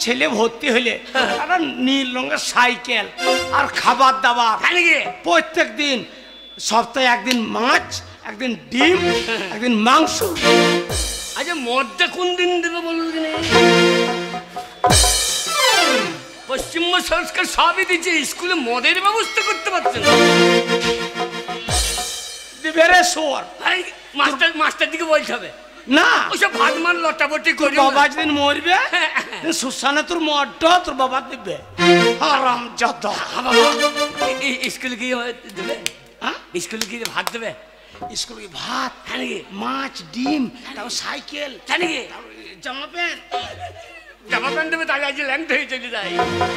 ছেলে ভর্তি হইলে একটা নীল রঙের সাইকেল আর খাবার দাবার প্রত্যেক দিন সপ্তাহে একদিন মাছ, একদিন ডিম, একদিন মাংস। আচ্ছা মদটা কোন দিন দেবে বলুন? পশ্চিমবঙ্গ সরকার সবই দিচ্ছে, স্কুলে মদের ব্যবস্থা করতে পারছে না। দিবে রে সোর। মাস্টার দিকে বলতে হবে না, ওসব ভাগমান লটাপটি করি। বাবা যেদিন মরবে সুসানে তোর মদটা তোর বাবা দিবে। আরাম যত স্কুলে গিয়ে দেবে, স্কুলে গিয়ে ভাত দেবে। স্কুলে গিয়ে ভাত, মাছ, ডিম, তারপর সাইকেল, জামা প্যান্ট। জামা প্যান্ট দেবে, তাহলে আজ ল্যাংট হয়ে চলে যায়।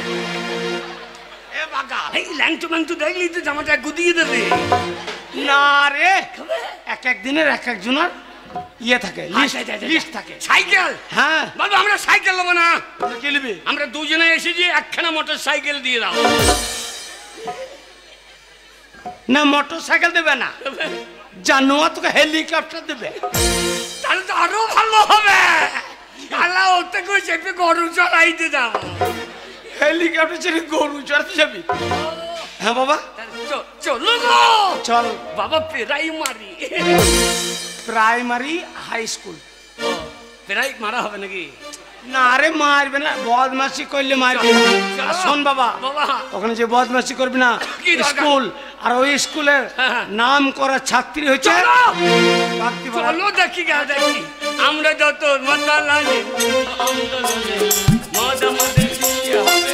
ল্যাংটো ম্যাংটো দেখলি তো জামাটা গুদিয়ে দেবে। না রে, এক এক দিনের এক একজনের ইয়ে থাকে, লিস্ট থাকে। সাইকেল? হ্যাঁ বলবো আমরা সাইকেল নেবো না। কি নিবি? আমরা দুজনে এসেছি, একখানা মোটর সাইকেল দিয়ে দাও। না মোটর সাইকেল দেবে না, জানোয়া তোকে হেলিকপ্টার দেবে। তাহলে তো আরো ভালো হবে। আল্লাহ ওতে করে চেপে গরু চড়াইতে যাবো। হেলিকপ্টার ছেড়ে গরু চড়াতে যাবি? হ্যাঁ বাবা চলো গো। চল বাবা। প্রাইমারি প্রাইমারি হাই স্কুল প্রায় মারা হবে নাকি? না রে মারবে না, বদমাশি করলে মারবে। শোন বাবা, ওখানে যে বদমাশি করবি না স্কুল, আর ওই স্কুলের নাম করা ছাত্রী হচ্ছে। চলো দেখি গা, দেখি আমরা যত মজা লাগে মজা মজা হবে।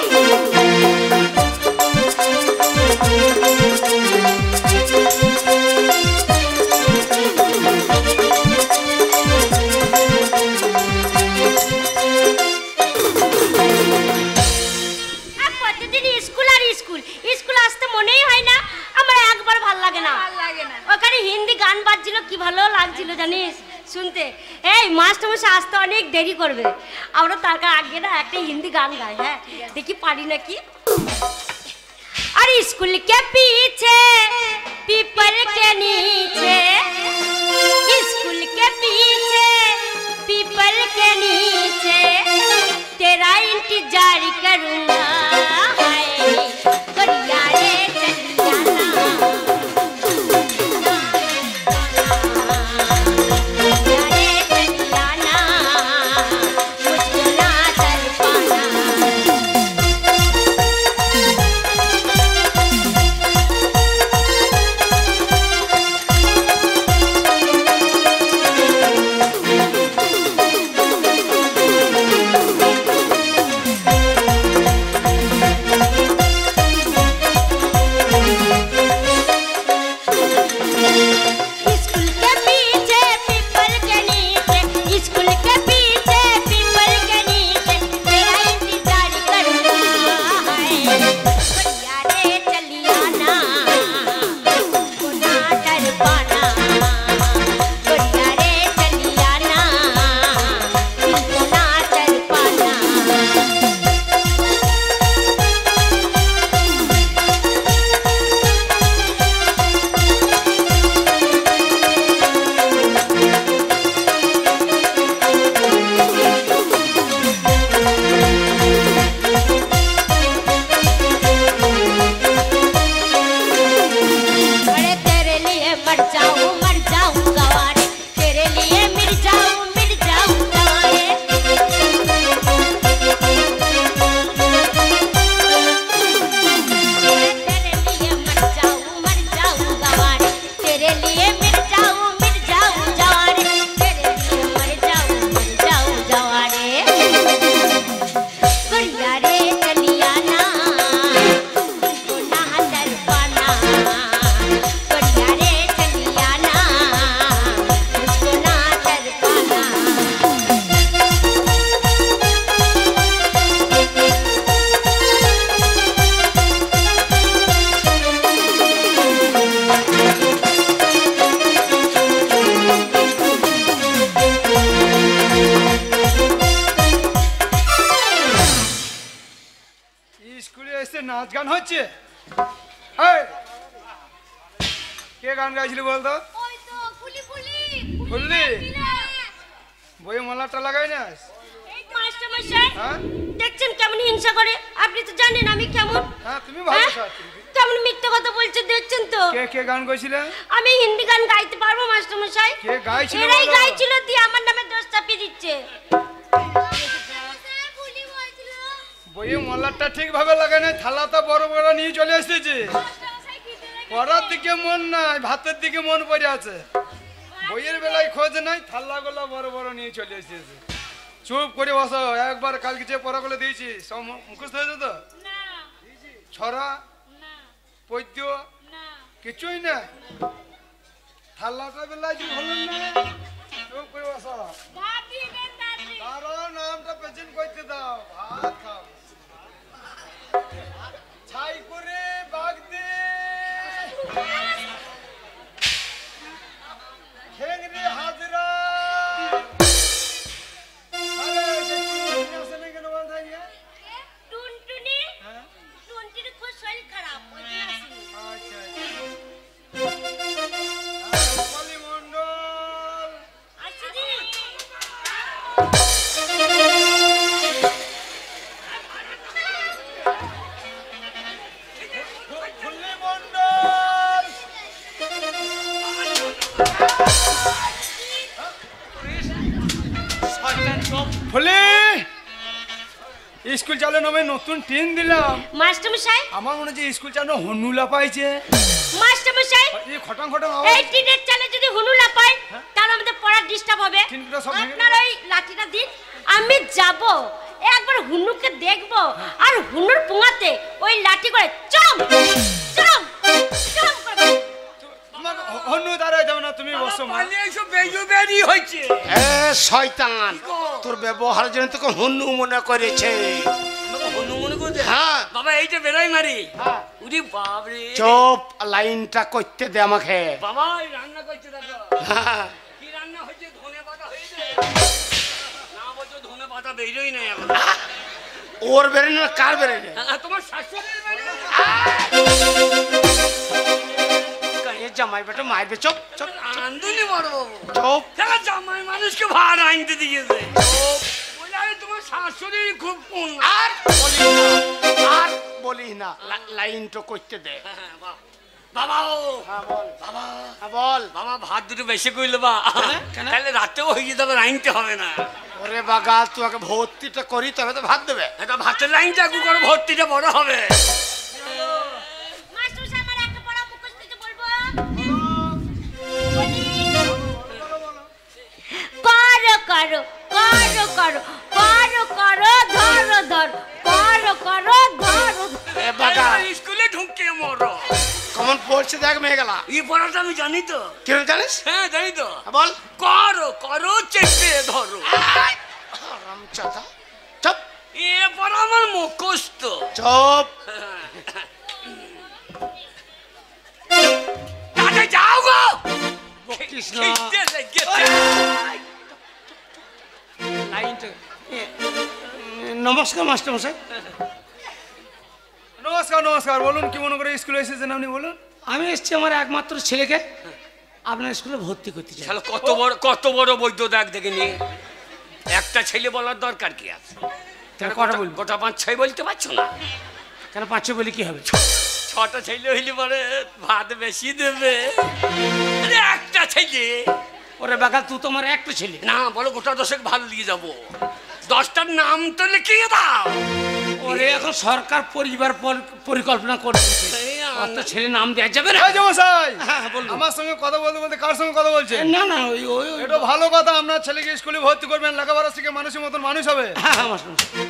কি ভালো লাগছিল জানিস শুনতে। এই মাস্টারমশাই আসতে অনেক দেরি করবে, আমরা তার আগে না একটা হিন্দি গান গাই। হ্যাঁ দেখি পারি নাকি। अरे स्कूल के पीछे पीपल के नीचे, स्कूल के पीछे पीपल के नीचे तेरा इंतजार करूंगा। हाय गरिया रे चलिया নাচ গান হচ্ছে। কে গান গাইছিলি বলতো? ফুল্লি বইয়ে মালাটা লাগাই না? মাস্টারমশাই দেখছেন কেমন হিংসা করে? আপনি তো জানেন আমি কেমন। হ্যাঁ তুমি ভালো হ্যাঁ? সাথী। কেমন মিথ্যে কথা বলছেন দেখছেন তো। কে কে গান গাইছিলে? আমি হিন্দি গান গাইতে পারবো মাস্টারমশাই। কে গাইছিল? এরাই গাইছিল দিয়ে আমার নামে দোষ চাপিয়ে দিচ্ছে। বইয়ে মল্লারটা ঠিকভাবে লাগে না, থালাটা বড় বড় নিয়ে চলে এসেছে। পড়ার দিকে মন নাই, ভাতের দিকে মন পড়ে আছে। বইয়ের বেলায় খোঁজ নাই, থালাগুলো বড় বড় নিয়ে চলে এসেছে। চুপ করে বসো, একবার কালকে যে পড়াগুলো দিয়েছি সব মুখস্থ হয়েছে তো? ছড়া পদ্য কিছুই না। থালাটা বেলায় যে হলো না, চুপ করে বসো। কারো নামটা প্রেজেন্ট করতে দাও, ভাত খাও। ছাই করে বাগ দে খেংরে হাজরা। আরে সে টুনটুনি আসে না কেন বল তাই? টুনটুনি? হ্যাঁ টুনটুনি খুব শরীর খারাপ, ওই জন্য আসেনি। আচ্ছা রূপালী মণ্ডল আসেনি। ফুল্লি মণ্ডল ফুলি স্কুল চালু নামে নতুন টিন দিলাম। মাস্টারমশাই, আমার মনে হচ্ছে স্কুল চালু হনুলা পাইছে। মাস্টারমশাই, এই খটাং খটাং এই আওয়াজ। টিনের চালে যদি হুনু না পাই তাহলে আমাদের পড়ার ডিস্টার্ব হবে। টিনগুলো সব ভেঙে আপনার ওই লাঠিটা দিন, আমি যাব একবার হুনুকে দেখব আর হুনুর পুঙাতে ওই লাঠি করে চম চম চম করব। তোমাকে হনু দাঁড়ায় যাবে না, তুমি বসো মা। পালিয়ে এসব বেজুবেরি হয়েছে। এ শয়তান, তোর ব্যবহারের জন্য তোকে হন্নু মনে করেছে। হনু মনে করছে? হ্যাঁ বাবা এইটা বেড়াই মারি। উরি বাবরে। চুপ, লাইনটা করতে দে আমাকে। বাবা এই রান্না করছে দেখো। হ্যাঁ, কি রান্না হয়েছে? ধনে পাতা হয়েছে? না বলছো ধনে পাতা বেরোই নাই এখন। ওর বেরেন না কার বেরেন? তোমার শাশুড়ির বাড়ি। এ জামাই বেটা মারবে। চুপ চুপ আনন্দনি বড় বাবু। চুপ। তারা জামাই মানুষকে ভার আনতে দিয়েছে। বলে আরে তোমার শাশুড়ির খুব কোন। আর বলি না, আর বলি না, লাইনটা করতে দে। বাবা ও হ্যাঁ বল, বাবা হ্যাঁ বল। বাবা ভাত দুটো বেশি করলে বা কেন? তাহলে রাতেও হয়ে যেতে হবে, আনতে হবে না। ওরে বাগা, তোকে ভর্তিটা করি তবে তো ভাত দেবে। এটা ভাতের লাইনটা গু করে ভর্তিটা বড় হবে। মাস্টারমশাই, আমার একটা পড়া মুখস্থ দিতে বলবো। করো করো করো করো করো করো ধরো ধরো করো করো ধরো। এ বাগা, স্কুলে ঢুকে মরো। কেমন পড়ছে দেখ মেয়ে গেলা। এই পড়াটা আমি জানি তো। কি জানিস? হ্যাঁ জানি তো। হ্যাঁ, বল। করো করো চেপে ধরো। হারামজাদা। চুপ এ পড়া আমার মুখস্থ। চুপ। দাদা যাও গো। কৃষ্ণ খিদে লেগেছে। লাইনটা নমস্কার মাস্টারমশাই। নমস্কার নমস্কার, বলুন কি মনে করে স্কুলে এসেছেন আপনি বলুন। আমি এসেছি আমার একমাত্র ছেলেকে আপনার স্কুলে ভর্তি করতে চাই। শালা কত বড় বৈদ্য দেখ দেখে নিয়ে একটা ছেলে বলার দরকার কি আছে? কেন কটা বলবো? গোটা 5-6 বলতে পারছো না? কেন 5 বলি কি হবে? 6টা ছেলে হইলে পরে ভাত বেশি দেবে। আরে একটা ছেলে। ওরে বাগা, তুই তো আমার একটা ছেলে। না বলো গোটা 10 ভালো দিয়ে যাবো। 10টার নাম তো লিখিয়ে দাও। ওরে এখন সরকার পরিবার পরিকল্পনা করছে, অত ছেলে নাম দেওয়া যাবে না। এই জামাই, হ্যাঁ বলুন। আমার সঙ্গে কথা বলতে বলতে কার সঙ্গে কথা বলছেন? না না, ওই ওই ওই- এটা ভালো কথা, আপনার ছেলেকে স্কুলে ভর্তি করবেন, লেখাপড়া শিখে মানুষের মতন মানুষ হবে। হ্যাঁ হ্যাঁ মাস্টারমশাই।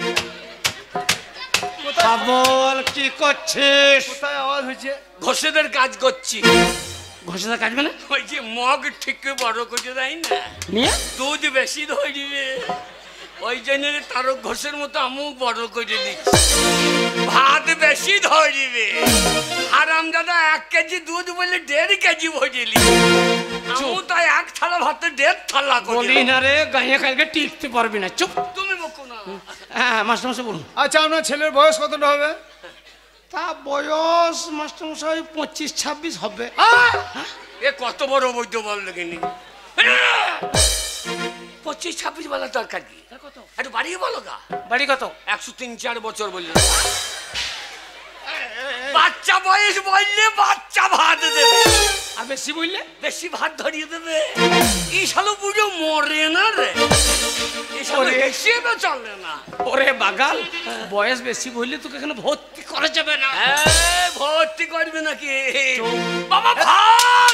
বল কি করছিস? কোথায় আওয়াজ হচ্ছে? ঘোষেদের কাজ করছি। ঘোষণা কাজ মানে ওই যে মগ ঠিক বড় করে দেয় না, নিয়ে দুধ বেশি ধরিবে, ওই জন্য তারক ঘোষের মতো আমু বড় করে দিচ্ছি। ভাত বেশি ধরিবে, হারাম দাদা 1 কেজি দুধ বলে 1.5 কেজি ভরিলি, আমু তাই 1 থালা ভাতে 1.5 থালা বলি করি। না রে, গাঁয়ে কালকে টিকতে পারবি না। চুপ। তুমি বকো না। হ্যাঁ মাস্টারমশাই বলুন। আচ্ছা, আপনার ছেলের বয়স কতটা হবে? তা বয়স মাস্টারমশাই 25-26 হবে। এ কত বড় বৈদ্য বল লেগেনি। 25-26 বলার দরকার কি? কত? একটু বাড়িয়ে বলো গা। বাড়ি কত? 103-4 বছর বললে। বাচ্চা বয়স বললে বাচ্চা ভাত দেবে, আর বেশি বললে বেশি ভাত ধরিয়ে দেবে। এই শালো বুঝো মরে না রে, এই শালো ওরে। হিসেবে চলে না। ওরে বাগাল, বয়স বেশি বললে তোকে এখানে ভর্তি করা যাবে না। ভর্তি করবে নাকি? বাবা ভাত।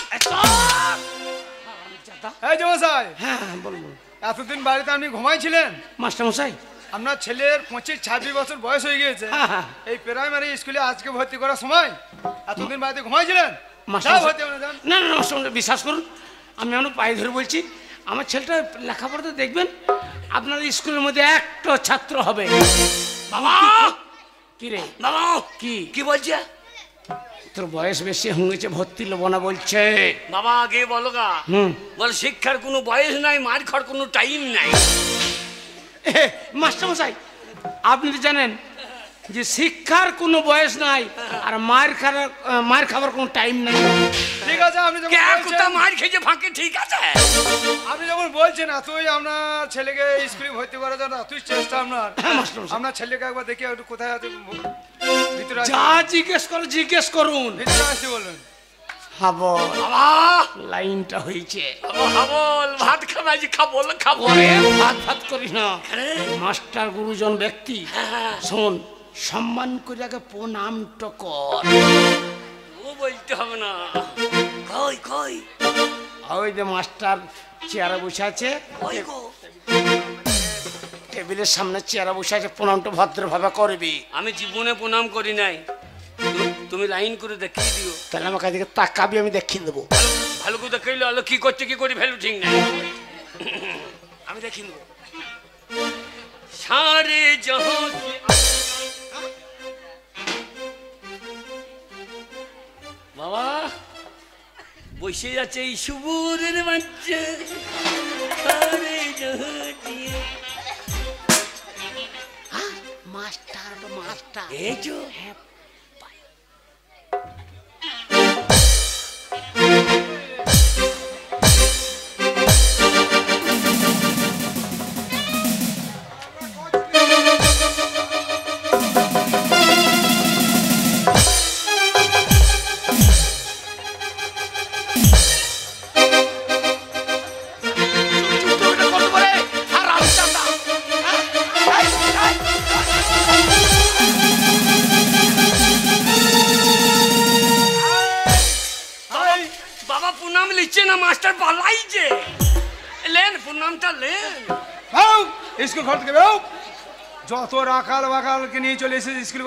এই জমাসাই, হ্যাঁ বলবো। এতদিন বাড়িতে আপনি ঘুমাইছিলেন? মাস্টারমশাই, আপনার ছেলের 25-26 বছর বয়স হয়ে গিয়েছে। হ্যাঁ, হ্যাঁ। এই প্রাইমারি স্কুলে আজকে ভর্তি করার সময় এতদিন বাড়িতে ঘুমাইছিলেন? মাস্টারমশাই, যাও ভর্তি হয়ে যান। না না মাস্টারমশাই, বিশ্বাস করুন, আমি আমার পায়ে ধরে বলছি, আমার ছেলেটা লেখাপড়াতে দেখবেন আপনার স্কুলের মধ্যে একটা ছাত্র হবে। বাবা কি রে? বাবা কি কি বলছে? তোর বয়স বেশি হয়ে গেছে, ভর্তি লোব না বলছে। বাবা আগে বলো গা। বল শিক্ষার কোনো বয়স নাই, মার খাওয়ার কোনো টাইম নাই। মাস্টারমশাই, আপনি তো জানেন যে শিক্ষার কোনো বয়স নাই আর মার খাবার কোনো টাইম নাই। ঠিক আছে, আপনি যখন কে বলছেন- কোথা মার খেয়ে ফাঁকে, ঠিক আছে। আপনি যখন বলছেন তুই আপনার ছেলেকে স্কুলে ভর্তি করার জন্য তুই চেষ্টা আপনার মাস্টারমশাই, আপনার ছেলেকে একবার দেখি একটু কোথায় আছে ভিতরে যা জিজ্ঞেস করুন। ভিতরে আসতে বলুন। হাবল, বাবা লাইনটা হয়েছে। বল ভাত খাবে, আজ খাবো না খাবো। ওরে ভাত করিস না, মাস্টার গুরুজন ব্যক্তি। শোন, সম্মান করে আগে প্রণামটা কর। ও বলতে হবে না। কই কই ওই যে মাস্টার চেয়ারে বসে আছে, কই গো? টেবিলের সামনে চেয়ারে বসে আছে, প্রণামটা ভদ্রভাবে করবি। আমি জীবনে প্রণাম করি নাই, তুমি লাইন করে দেখিয়ে দিও। তাহলে আমার কাছে তাকাবি, আমি দেখিয়ে দেবো। ভালো করে দেখাইলে আলো কি করছে কি করি ভ্যালু ঠিক নাই। আমি দেখিয়ে দেবো। সারে জহাঁ কি বাবা বসে যাচ্ছে এই সুবুরের বাচ্চা। সারে জহাঁ কি মাস্টার এই যে বাবা প্রণাম লিখছে না, মাস্টার পালাইছে। লেন প্রণামটা লেন। বেরো, স্কুল ঘর থেকে বেরো। যত রাখাল বাকালকে নিয়ে চলে এসেছে স্কুলে।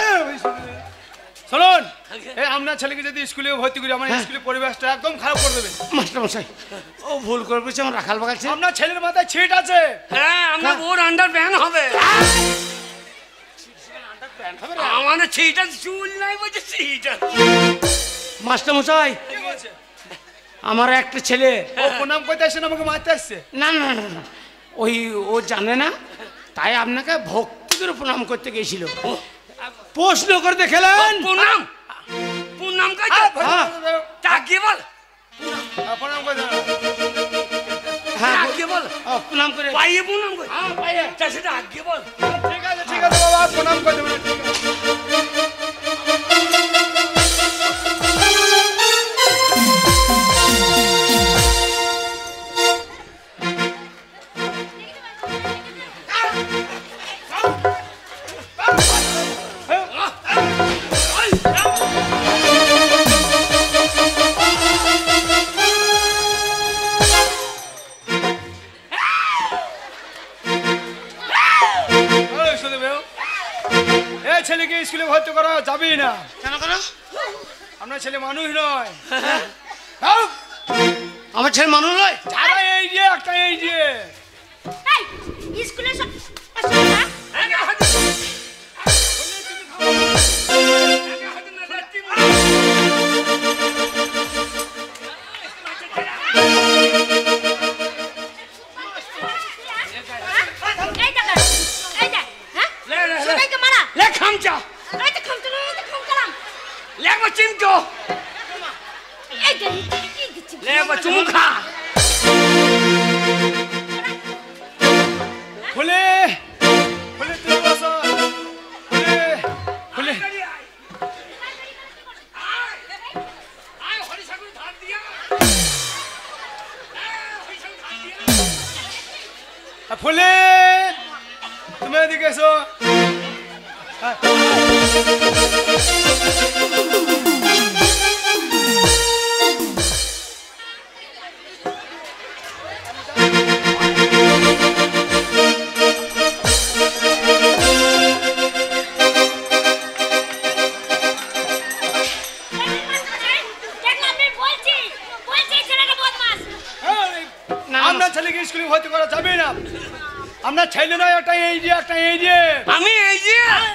শুনুন, এই আপনার ছেলেকে যদি স্কুলে ভর্তি করি, আমার স্কুলের পরিবেশটা একদম খারাপ করে দেবেন। মাস্টারমশাই, ও ভুল করে বলছে, আমার রাখাল বাগাচ্ছে। আপনার ছেলের মাথায় ছিট আছে। হ্যাঁ আমরা ওর আন্ডার প্যান হবে। আমাদের সেইটা চুল নাই বলছে সেইটা। মাস্টারমশাই, আমার একটা ছেলে। ও প্রণাম করতে আসছে না, আমাকে মারতে আসছে। না না না না, ওই ও জানে না, তাই আপনাকে ভক্তি করে প্রণাম করতে গেছিল। প্রশ্ন করে দেখলেন? প্রণাম প্রণাম কাছে তাকে বল, প্রণাম করে হ্যাঁ, আগে বল প্রণাম করে। পাইয়ে প্রণাম কর। হ্যাঁ পাইয়ে, তা সেটা আগে বল। ঠিক আছে বাবা, প্রণাম করে দেবেন। ঠিক আছে। ছেলেকে স্কুলে ভর্তি করা যাবেই না। কেন কেন? আপনার ছেলে মানুষ নয়। আমার ছেলে মানুষ নয়। যারা এই যে একটা এই যে এই স্কুলে সব ফুলে ফুলে তুমি বসো ফুলে ফুলে ফুলে তুমি এদিকে এসো আমরা ছেলেকে স্কুলে ভর্তি করা যাবে না আমরা ছেলে নয় একটা এই যে আমি এই যে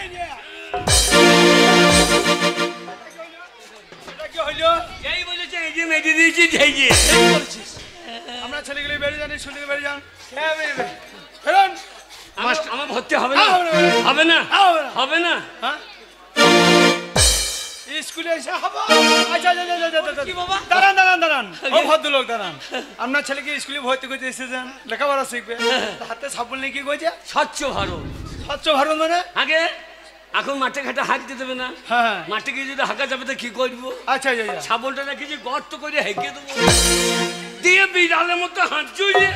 কি হইলো এই বলেছে এই যে মেডি দিয়েছি এই যে আমরা ছেলেগুলো বেরিয়ে যান স্কুল থেকে বেরিয়ে যান ফেরন আমার ভর্তি হবে না হবে না হবে না হ্যাঁ স্কুলে এসে হবো আচ্ছা কি বাবা দাঁড়ান ও ভদ্রলোক দাঁড়ান আপনার ছেলেকে স্কুলে ভর্তি করতে এসেছেন লেখাপড়া শিখবে হাতে সাবল নিয়ে কি কইছে স্বচ্ছ ভারত স্বচ্ছ ভারত মানে আগে এখন মাঠে ঘাটে হাঁকতে দেবে না হ্যাঁ মাঠে গিয়ে যদি হাঁকা যাবে তো কি করবো আচ্ছা সাবলটা নাকি যে গর্ত করে হেঁকে দেবো দিয়ে বিড়ালের মতো হাত জুড়িয়ে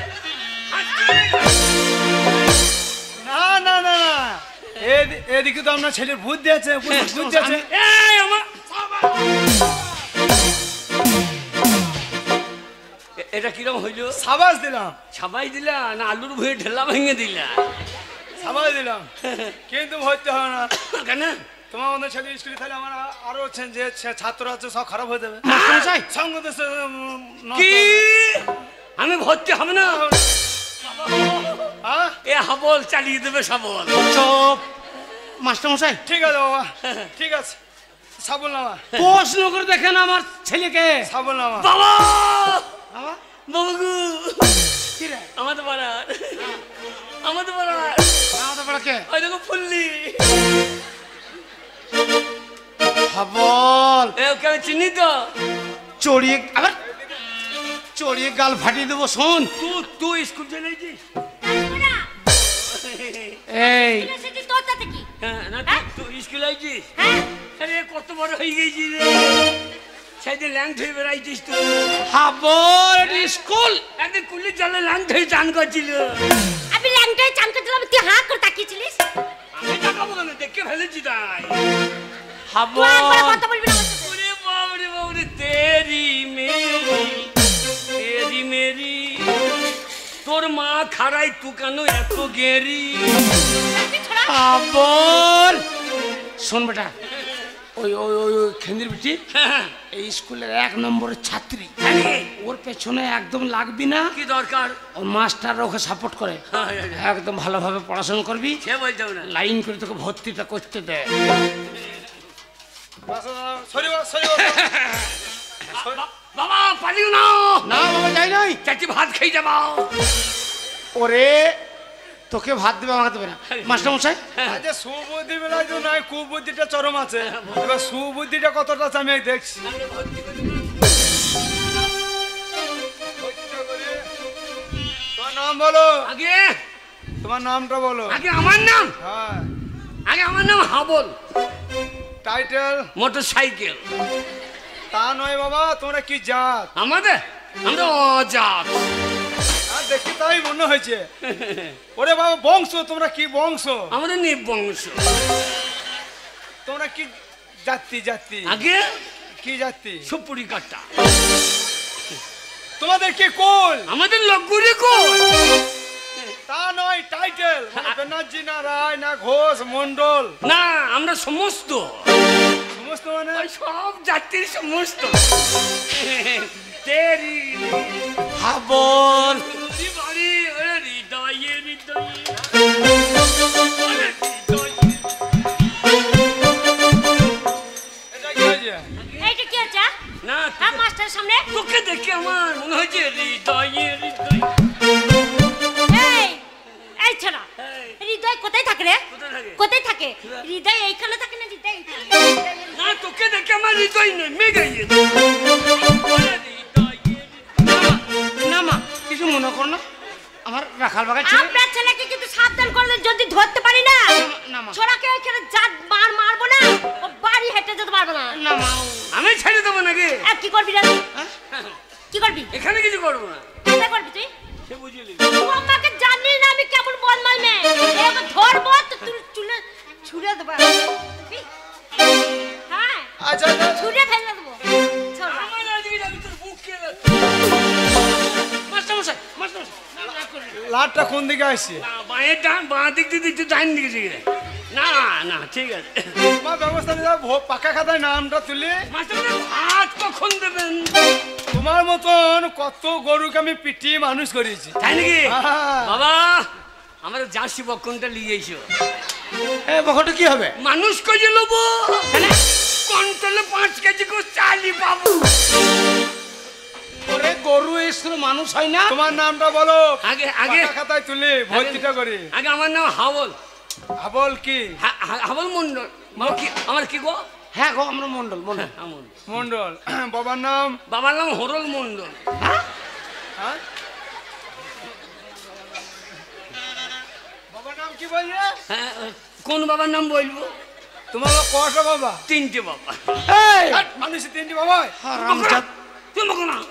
না এদিকে তো আপনার ছেলের বুদ্ধি আছে বুদ্ধি আছে এই আমার এটা কিরম হইল সাবাস দিলাম ছাবাই দিলা না আলুর ভুঁয়ে ঢেলা ভেঙে দিলা সাবাস দিলাম কিন্তু ভর্তি হবে না কেন তোমার মতো ছেলে স্কুলে তাহলে আমার আরো যে ছাত্র আছে সব খারাপ হয়ে যাবে সঙ্গ কি আমি ভর্তি হবে না এ হাবল চালিয়ে দেবে সাবল চুপ মাস্টারমশাই ঠিক আছে বাবা ঠিক আছে সাবল নামা প্রশ্ন করে দেখেন আমার ছেলেকে সাবল নামা বাবা বাবা বাবু কি রে আমাদের পাড়ার আমাদের কে ওই দেখো ফুল্লি হাবল এ ওকে আমি চিনি তো চড়িয়ে আবার চড়িয়ে গাল ফাটিয়ে দেবো শোন তুই স্কুল চলে গেছিস এই হ্যাঁ না তুই স্কুল আইছিস আরে কত বড় হয়ে গেছিস রে সেদিন ল্যাং ধুয়ে বেড়াইছিস তুই হাবল স্কুল একদিন কুলির জলে ল্যাং ধুয়ে চান করছিল আমি ল্যাংটায় চান করছিলাম তুই হাঁ করে তাকিয়েছিলিস আমি তাকাবো কেন দেখে ফেলেছি তাই হাবল তুই একবার কথা বলবি না আমার সাথে। ওরে বাবরে তেরি মেরি তোর মা খারাই তু কেন এত গেরি তুই ছড়া। হাবল শোন বেটা ওই ওই ওই ওই খেন্দির বিটি এই স্কুলের 1 নম্বরের ছাত্রী ওর পেছনে একদম লাগবি না কি দরকার ওর মাস্টার ওকে সাপোর্ট করে একদম ভালোভাবে পড়াশোনা করবি সে বলতে না লাইন করে তোকে ভর্তিটা করতে দে বাবা পালিও না না বাবা যাই নাই চাচি ভাত খেয়ে যাবা ওরে তোকে ভাত দেবে আমাকে দেবে না মাস্টার মশাই আচ্ছা সুবুদ্ধি বেলায় তো নাই কুবুদ্ধিটা চরম আছে এবার সুবুদ্ধিটা কতটা আছে আমি দেখছি তোমার নাম বলো আগে তোমার নামটা বলো আগে আমার নাম হ্যাঁ আগে আমার নাম হাবল টাইটেল মোটর সাইকেল তা নয় বাবা তোমরা কি জাত আমাদের আমরা অজাত আর দেখি তাই মনে হয়েছে ওরে বাবা বংশ তোমরা কি বংশ আমাদের নিবংশ তোমরা কি জাতি জাতি আগে কি জাতি সুপুরি কাটা তোমাদের কি কোল আমাদের লগুরি কোল তা নয় টাইটেল ব্যানার্জি না রায় না ঘোষ মন্ডল না আমরা সমস্ত সমস্ত মানে ওই সব জাতির সমস্ত তেরি হাবল বাড়ি ওরে হৃদয়ে হৃদয়ে ওরে হৃদয়ে। এটা কি হয়েছে এইটা কি হচ্ছে না হ্যাঁ মাস্টারের সামনে তোকে দেখে আমার মনে হয়েছে হৃদয়ে হৃদয়ে এই এই ছেড়া হৃদয় কোথায় থাকে রে কোথায় থাকে? কোথায় থাকে হৃদয় এইখানে থাকে না হৃদয় এইখানে? না তোকে দেখে আমার হৃদয় নেমে গেছে ওরে হৃদয়ে না মা কিছু মনে কর না আমার রাখাল বাগায় ছেলে আপনার ছেলেকে কিন্তু সাবধান করলে যদি ধরতে পারি না না মা। ছোড়াকে এখানে জাত মারবো না, ও বাড়ি হেঁটে যেতে পারবো না। না মা, আমি ছেড়ে দেবো নাকি? কি করবি রে? কি করবি? এখানে কিছু করবো না। কোথায় করবি তুই? সে বুঝলি তুই আমাকে জানিস না আমি কেমন বদমাল মেয়ে। এবার ধরবো তো তুই চুলে ছুঁড়ে দেবো। হ্যাঁ, আচ্ছা ছুঁড়ে ফেলে দেবো। চল। আমার আজকে যাবি তোর বুক কেলে। মাস্টারমশাই মাস্টারমশাই লাটটা কোন দিকে আসছে? না, বাঁয়ের ডান, বাঁ দিক দিয়ে একটু ডান দিকে দিকে। না না ঠিক আছে। মা ব্যবস্থা নিয়ে পাকা খাতায় নামটা তুলে। মাস্টার ভাত কখন দেবেন? তোমার মতন কত গরুকে আমি পিটিয়ে মানুষ করেছি। তাই নাকি? হ্যাঁ। বাবা আমার জার্সি বকনটা নিয়ে এসো। এ বকটা কি হবে? মানুষ কজে লোবো কন্ট্রোলে 5 কেজি করে চালি পাবো। ওরে গরু এসে মানুষ হয় না। তোমার নামটা বলো। আগে আগে পাকা খাতায় তুলে ভর্তিটা করি। আগে আমার নাম হাবল। আবল কি? হাবল মন্ডল। আমার কি গো? হ্যাঁ গো, আমরা মন্ডল মন্ডল। আমন। মন্ডল। বাবার নাম? বাবার নাম হরল মন্ডল। হ্যাঁ? বাবার নাম কি বললে? হ্যাঁ, কোন বাবার নাম বলবো? তোমার কটা বাবা? 3টে বাবা। এই মানুষের 3টি বাবা? হারামজাদ। তুই মকো না।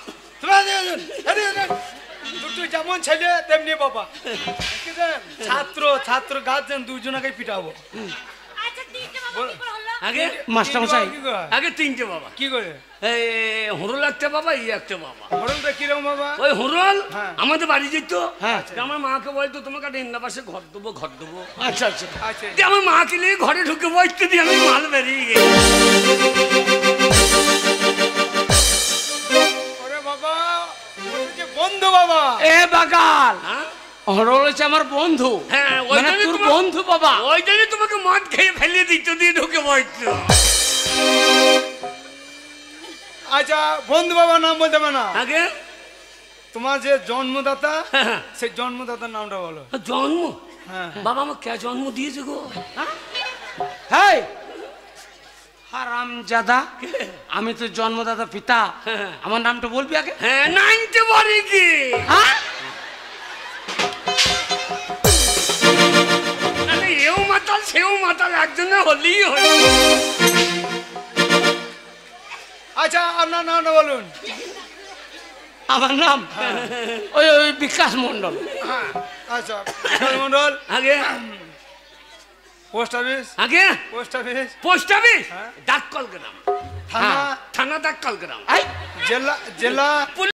তুই যেমন ছেলে তেমনি বাবা। ছাত্র ছাত্র গার্জেন দুজনকে পিটাবো। আচ্ছা, তিনটে বাবা কি করে হলো? আগে মাস্টারমশাই কি করে? আগে 3টে বাবা। কি করে? এই হরল একটা বাবা, এই একটা বাবা। হরলটা কিরকম বাবা? ওই হরল হ্যাঁ। আমাদের বাড়ি যেত। হ্যাঁ। আমার মাকে বলতো তোমাকে একটা ইন্দাবাসে ঘর দেবো ঘর দেবো। আচ্ছা আচ্ছা আচ্ছা দিয়ে আমার মাকে নিয়ে ঘরে ঢুকে বসতে দিয়ে আমি মাল বেরিয়ে গেছি। ওরে বাবা, ওটা যে বন্ধু বাবা। এ বাগাল, হ্যাঁ? হরল হচ্ছে আমার বন্ধু। হ্যাঁ, ওই মানে জন্যই তোর তোমার- বন্ধু বাবা। ওই জন্য তোমাকে মদ খেয়ে ফেলিয়ে দিত দিয়ে ঢুকে বসতো। আচ্ছা বন্ধু বাবার নাম বলতে হবে না। আগে তোমার যে জন্মদাতা হ্যাঁ। সেই জন্মদাতার নামটা বলো। জন্ম হ্যাঁ। বাবা আমার কে জন্ম দিয়েছে গো? হেই হারামজাদা, আমি তো জন্মদাতা পিতা। হ্যাঁ। আমার নামটা বলবি আগে। হ্যাঁ, 9টে বাড়ি কি? হ্যাঁ আরে এও মাতাল সেও মাতাল, একজনে হলেই হয়। আচ্ছা আপনার নামটা বলুন। আমার নাম ওই ওই বিকাশ মন্ডল। আচ্ছা বিশাল মন্ডল। আগে পোস্ট অফিস? আগে পোস্ট অফিস? পোস্ট অফিস, হ্যাঁ। ডাককল গ্রাম, থানা? থানা ডাককল গ্রাম। এই জেলা?